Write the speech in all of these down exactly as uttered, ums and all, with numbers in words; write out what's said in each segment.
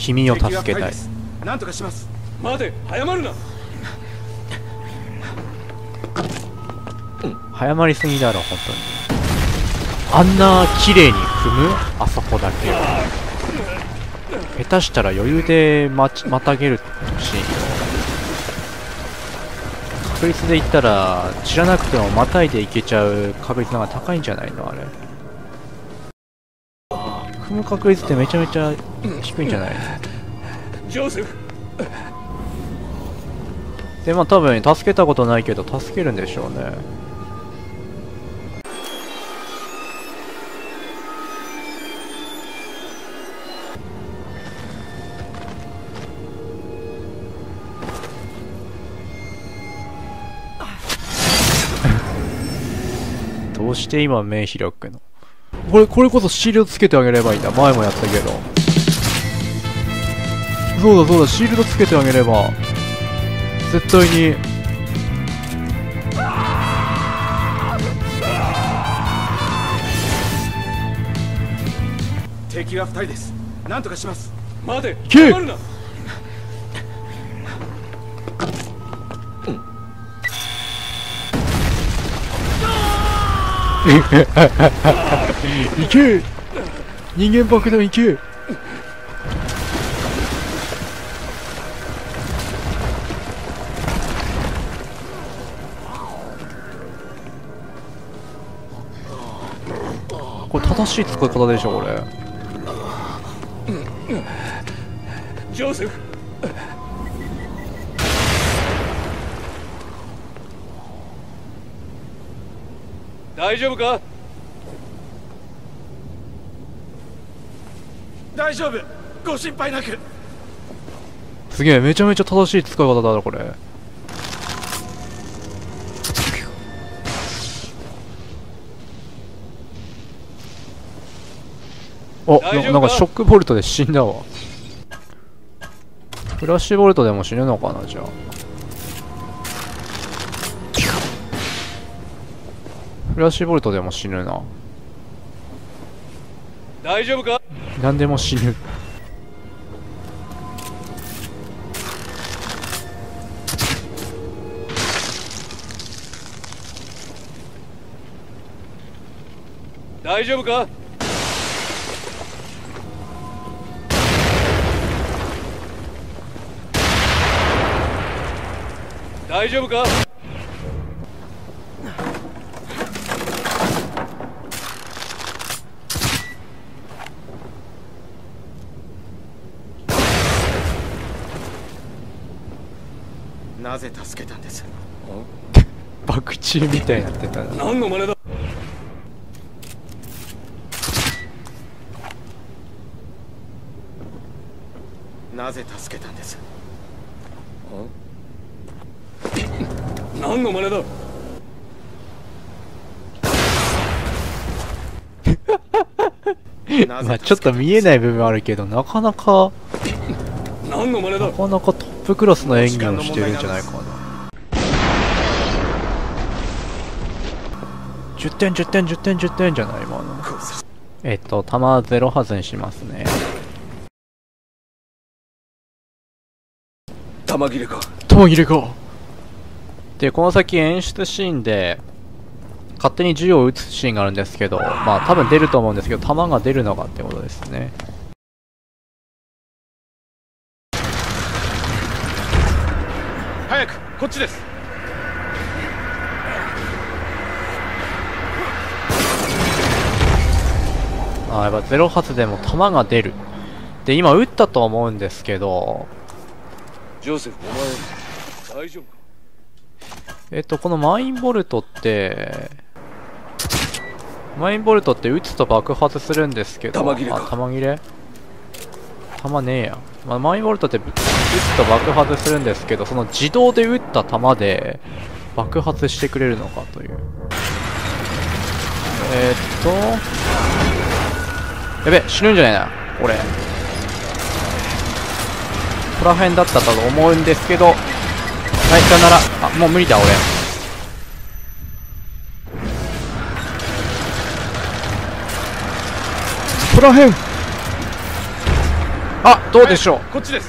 君を助けたい。 なんとかします。待て、早まるな。 早まりすぎだろ本当に。あんな綺麗に踏むあそこだけ下手したら余裕でまちまたげるシーンよ。確率で言ったら知らなくてもまたいでいけちゃう確率の方が高いんじゃないのあれ。踏む確率ってめちゃめちゃ低いんじゃないの。 ジョセフでまあ多分助けたことないけど助けるんでしょうね。どうして今目開くの。これこれこそシールドつけてあげればいいんだ。前もやったけど。そうだそうだ、シールドつけてあげれば絶対に。 敵はふたりです。なんとかします。待て、 行け。行け人間爆弾行け。これ正しい使い方でしょこれ。 ジョセフ大丈夫か。大丈夫、ご心配なく。 すげえ、めちゃめちゃ正しい使い方だなこれ。お、な、なんかショックボルトで死んだわ。フラッシュボルトでも死ぬのかなじゃあ。フラッシュボルトでも死ぬな。 大丈夫か。 何でも死ぬ。 大丈夫か。大丈夫か。なぜ助けたんです。 爆中みたいになってたな。 何の真似だ。なぜ助けたんです。何の真似だ。 まあちょっと見えない部分あるけど、なかなか何の真似だ。 なかなかトップクラスの演技をしてるんじゃないかな。じゅってんじゅってんじゅってんじゅってんじゃない今の。えっと弾ゼロ発にしますね。 弾切れか。 弾切れか。でこの先演出シーンで勝手に銃を撃つシーンがあるんですけど、まあ多分出ると思うんですけど、弾が出るのかってことですね。 早くこっちです。 あ、やっぱゼロ発でも弾が出る。で今撃ったと思うんですけど、 ジョセフお前大丈夫か。 えっとこのマインボルトってマインボルトって撃つと爆発するんですけど、 弾切れか。 あ、弾切れ弾ねえや、まあ、マインボルトって撃つと爆発するんですけど、その自動で撃った弾で爆発してくれるのかという。えー、っとやべ、死ぬんじゃないな俺。ここら辺だったと思うんですけど、はい、さよなら。あ、もう無理だ俺。ここら辺。 あ、どうでしょう。 こっちです。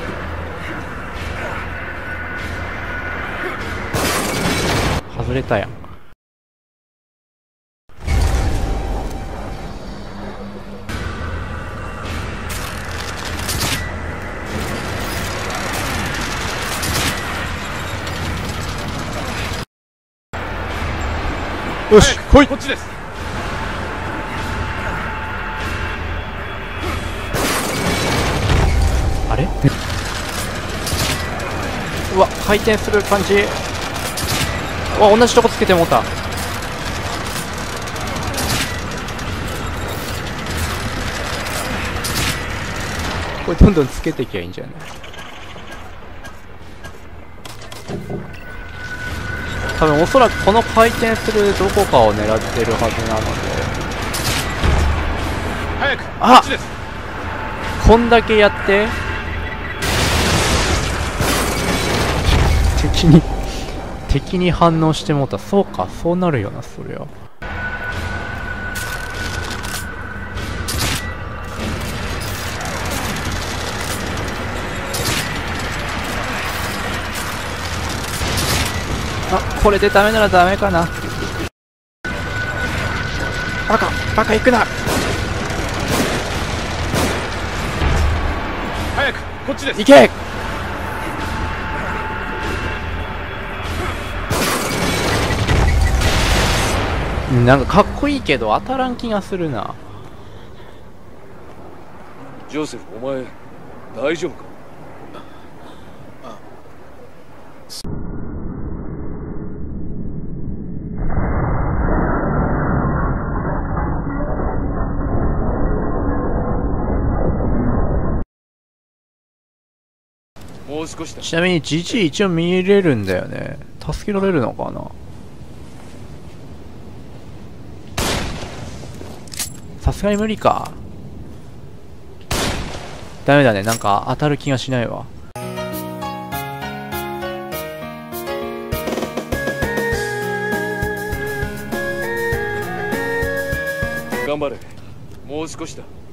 外れたやん。よし、来い。 こっちです。 あれうわ、回転する感じ。うわ、同じとこつけてもうた。これどんどんつけていきゃいいんじゃない？多分おそらくこの回転するどこかを狙ってるはずなので。 早く、 あこっちです。 こんだけやって敵に敵に反応してもうた。そうか、そうなるよな、そりゃ。あ、これでダメならダメかな。バカバカ行くな。 早く、こっちです。 行け。なんかかっこいいけど当たらん気がするな。 ジョセフ、お前大丈夫か？もう少しだ。 ちなみに ジージー 一応見れるんだよね。助けられるのかな。さすがに無理か。ダメだね、なんか当たる気がしないわ。 頑張れ。もう少しだ。